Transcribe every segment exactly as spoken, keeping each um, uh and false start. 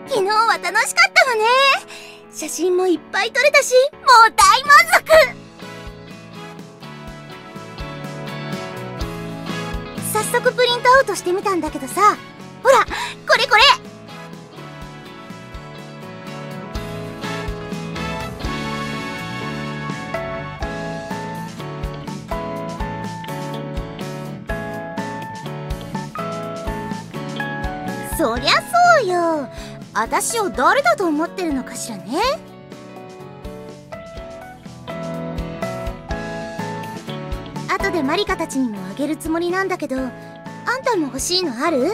昨日は楽しかったわね。写真もいっぱい撮れたし、もう大満足。早速プリントアウトしてみたんだけどさ、ほら、これこれ。そりゃそうよ。私を誰だと思ってるのかしらね。後でマリカたちにもあげるつもりなんだけど、あんたも欲しいのある？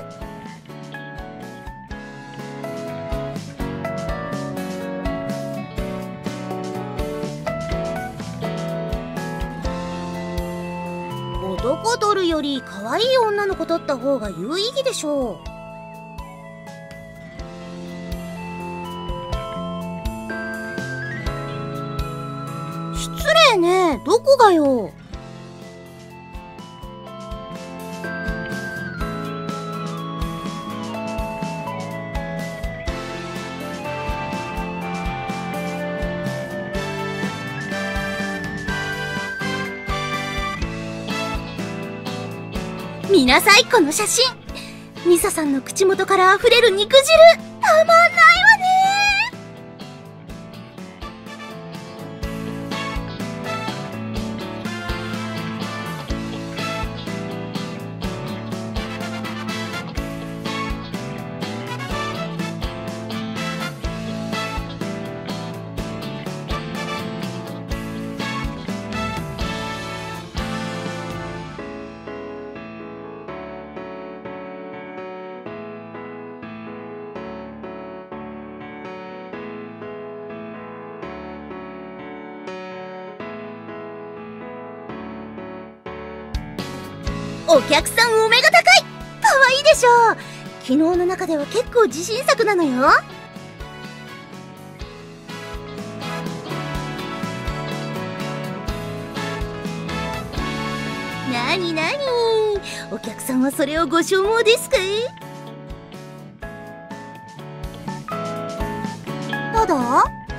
男撮るより可愛い女の子撮った方が有意義でしょう。失礼ね。どこがよ。見なさい、この写真。ミサさんの口元からあふれる肉汁、たまんないわね。お客さんお目が高い。可愛いでしょう。昨日の中では結構自信作なのよ。なになに、お客さんはそれをご所望ですか？どうだ？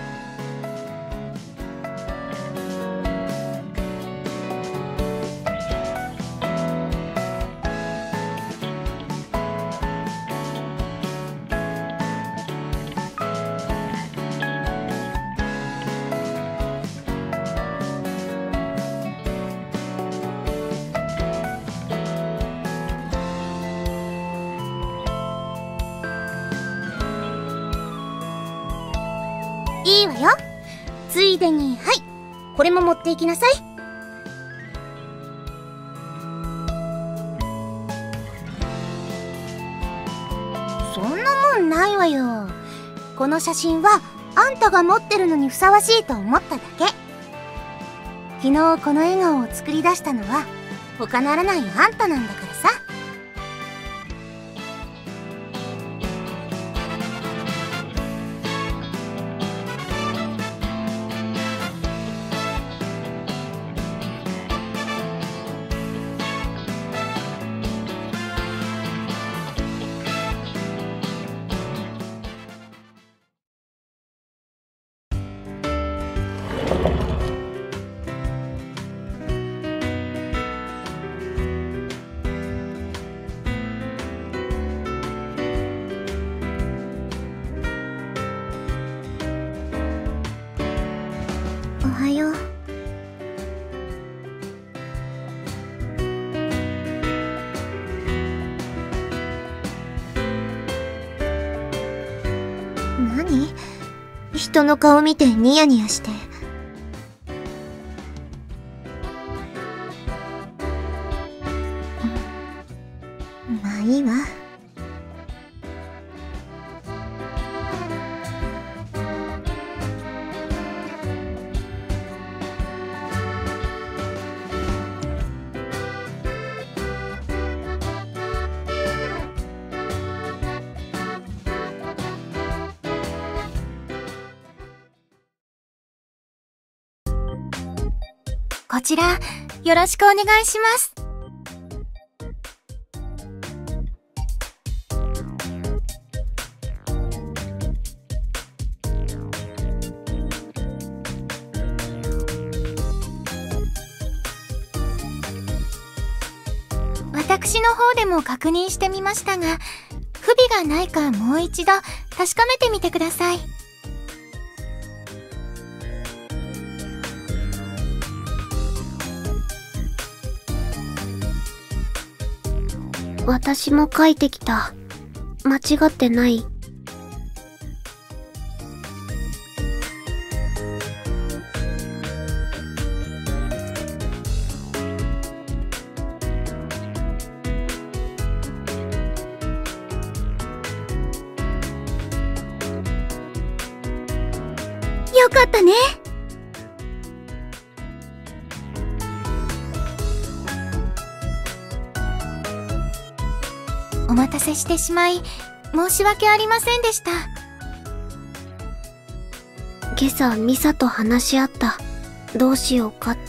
いいわよ。ついでに、はい、これも持っていきなさい。そんなもんないわよ。この写真はあんたが持ってるのにふさわしいと思っただけ。昨日この笑顔を作り出したのは他ならないあんたなんだからさ。おはよう。何？人の顔見てニヤニヤして。まあいいわ。こちら、よろしくお願いします。 私の方でも確認してみましたが、不備がないかもう一度確かめてみてください。 私も書いてきた。間違ってない？ よかったね。お待たせしてしまい申し訳ありませんでした。 今朝ミサと話し合った。どうしようかって。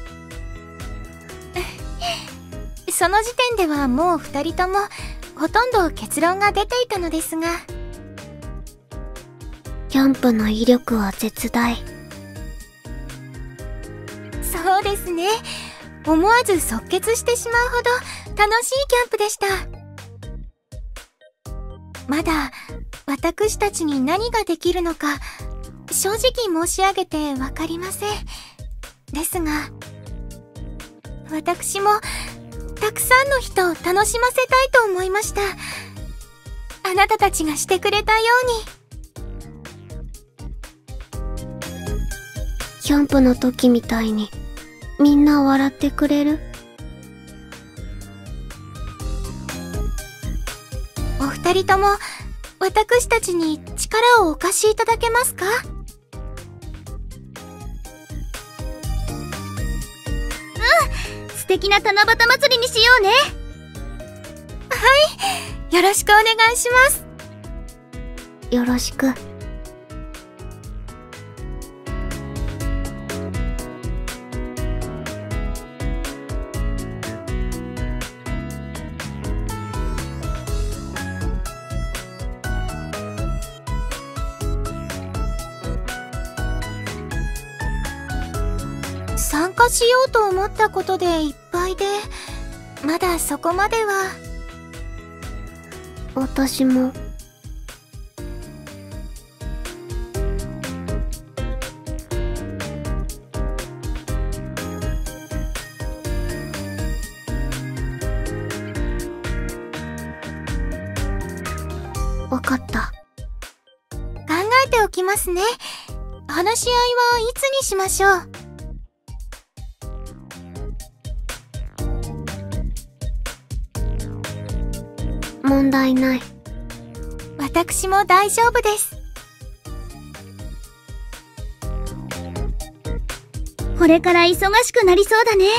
その時点ではもう二人ともほとんど結論が出ていたのですが。 キャンプの威力は絶大。 そうですね。思わず即決してしまうほど楽しいキャンプでした。まだ私たちに何ができるのか正直申し上げてわかりません。ですが、私もたくさんの人を楽しませたいと思いました。あなたたちがしてくれたように。 キャンプの時みたいにみんな笑ってくれる？ お二人とも私たちに力をお貸しいただけますか？うん、素敵な七夕祭りにしようね。はい、よろしくお願いします。 よろしく。 参加しようと思ったことでいっぱいで、まだそこまでは。 私も。わかった。 考えておきますね。話し合いはいつにしましょう？ 問題ない。 私も大丈夫です。これから忙しくなりそうだね。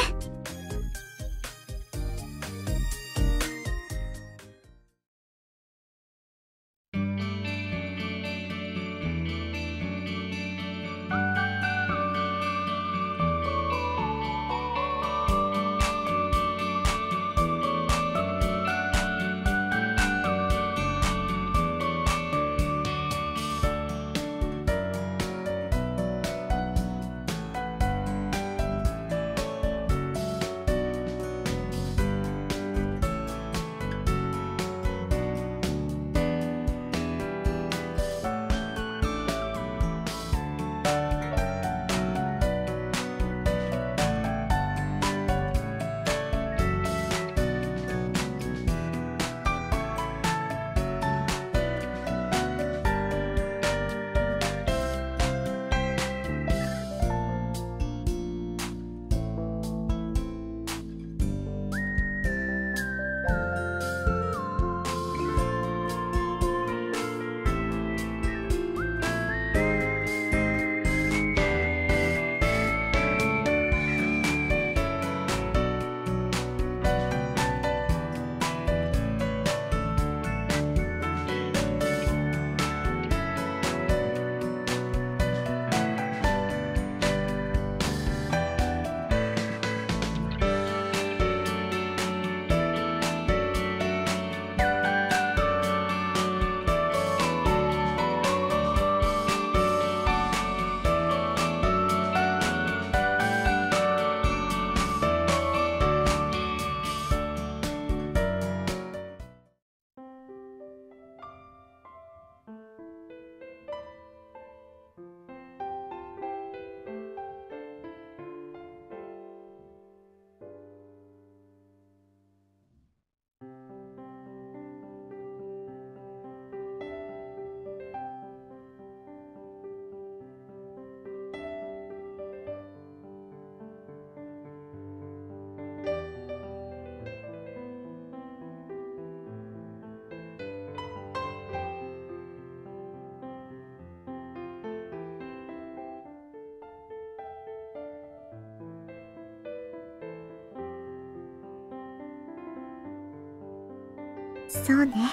そうね。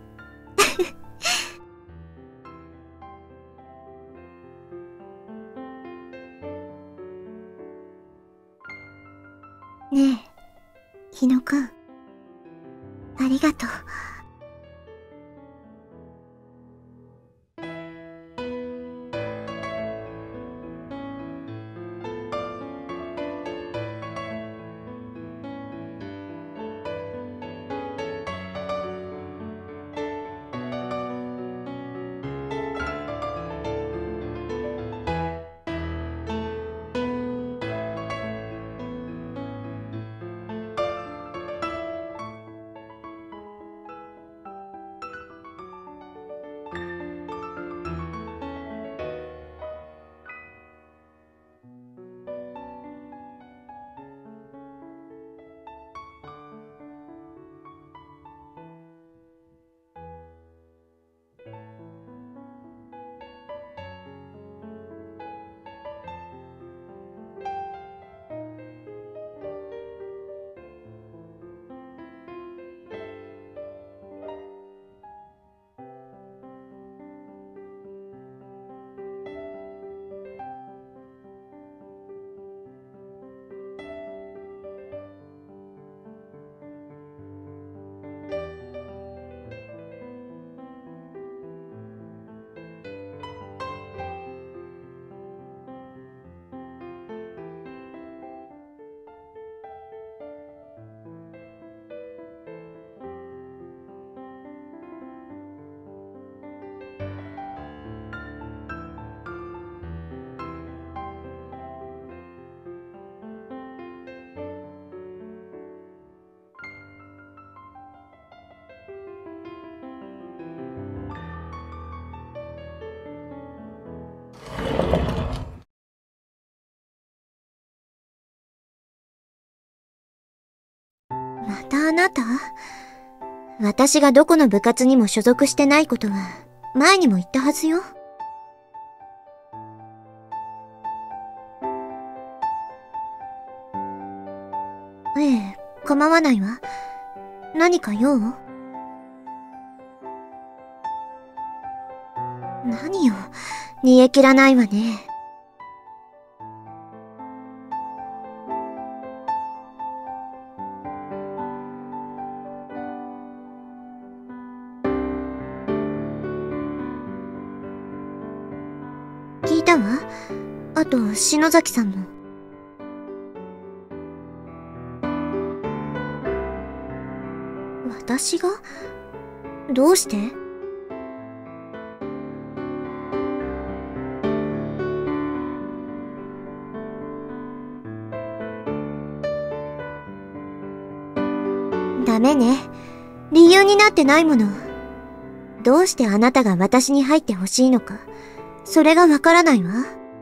ねえ、日野くん。ありがとう。またあなた？私がどこの部活にも所属してないことは前にも言ったはずよ。ええ、構わないわ。何か用？何よ、煮え切らないわね。聞いたわ。あと、篠崎さんも。私が？どうして？ダメね。理由になってないもの。どうしてあなたが私に入ってほしいのか、それがわからないわ。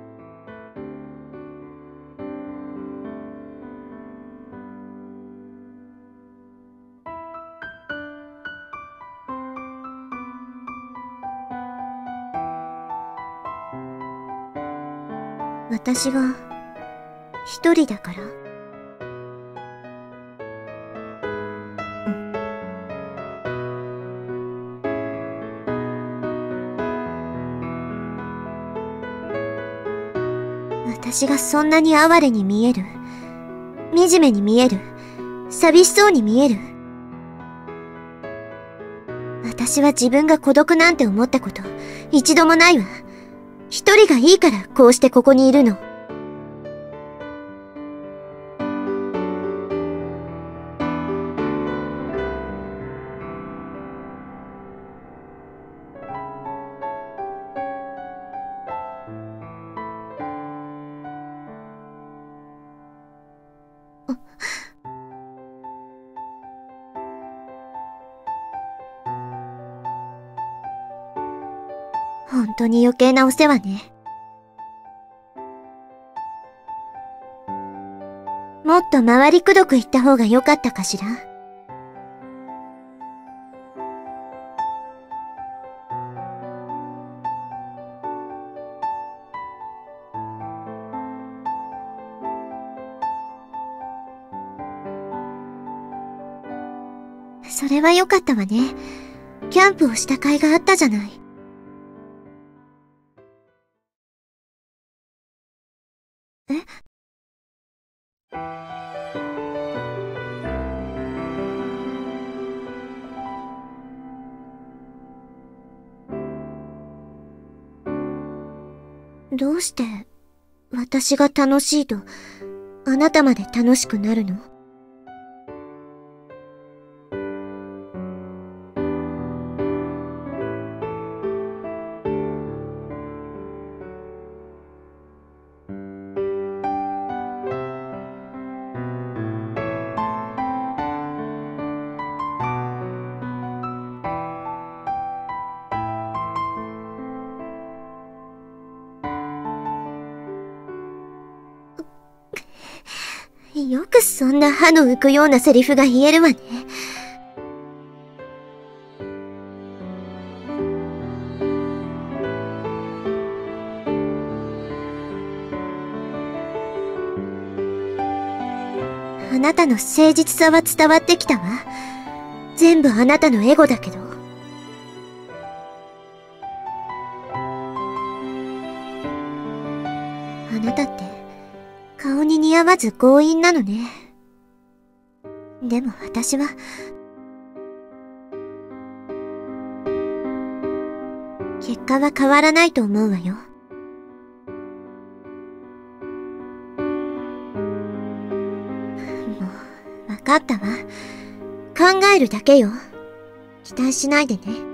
私が一人だから？私がそんなに哀れに見える？惨めに見える？寂しそうに見える？私は自分が孤独なんて思ったこと一度もないわ。一人がいいからこうしてここにいるの。本当に余計なお世話ね。もっと回りくどく言った方が良かったかしら。 それは良かったわね。キャンプをした甲斐があったじゃない。え？どうして私が楽しいとあなたまで楽しくなるの？よくそんな歯の浮くようなセリフが言えるわね。あなたの誠実さは伝わってきたわ。全部あなたのエゴだけど。あなたって顔に似合わず強引なのね。でも私は結果は変わらないと思うわよ。もう分かったわ。考えるだけよ。期待しないでね。